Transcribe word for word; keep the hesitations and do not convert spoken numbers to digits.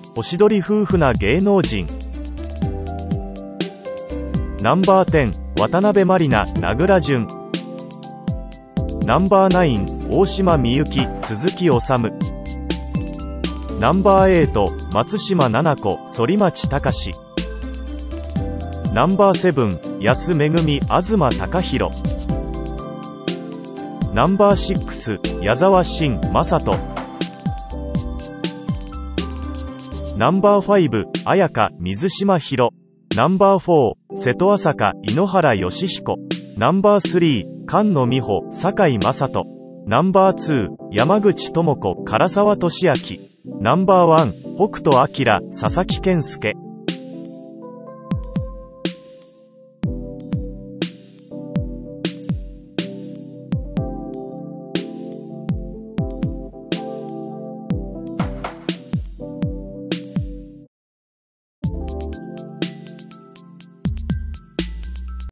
おしどり夫婦な芸能人。ナンバーテン、渡辺満里奈、名倉潤。ナンバーナイン、大島美幸、鈴木おさむ。ナンバーエイト、松島菜々子、反町隆史。ナンバーセブン、安めぐみ、東貴博。ナンバーシックス、矢沢慎、正人。ナンバーファイブ、綾香、水島ひろ。ナンバーフォー、瀬戸朝香、井ノ原快彦。ナンバースリー、菅野美穂、堺雅人。ナンバーツー、山口智子、唐沢寿明。ナンバーワン、北斗晶、佐々木健介。